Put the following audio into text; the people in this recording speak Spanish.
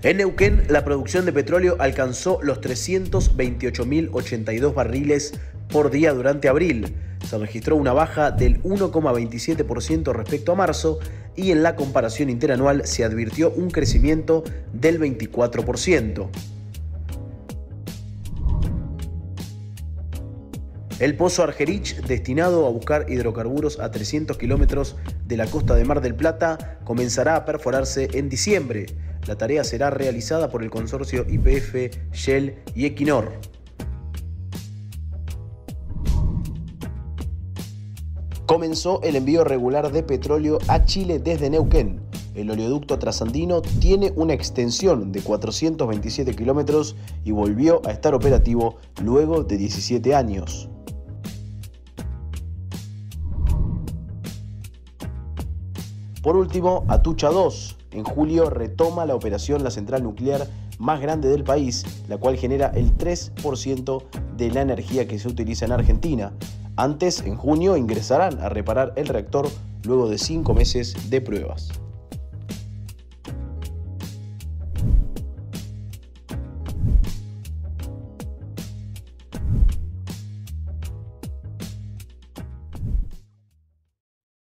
En Neuquén, la producción de petróleo alcanzó los 328.082 barriles por día durante abril. Se registró una baja del 1,27% respecto a marzo y en la comparación interanual se advirtió un crecimiento del 24%. El pozo Argerich, destinado a buscar hidrocarburos a 300 kilómetros de la costa de Mar del Plata, comenzará a perforarse en diciembre. La tarea será realizada por el consorcio YPF, Shell y Equinor. Comenzó el envío regular de petróleo a Chile desde Neuquén. El oleoducto trasandino tiene una extensión de 427 kilómetros y volvió a estar operativo luego de 17 años. Por último, Atucha 2. En julio retoma la operación la central nuclear más grande del país, la cual genera el 3% de la energía que se utiliza en Argentina. Antes, en junio, ingresarán a reparar el reactor luego de 5 meses de pruebas.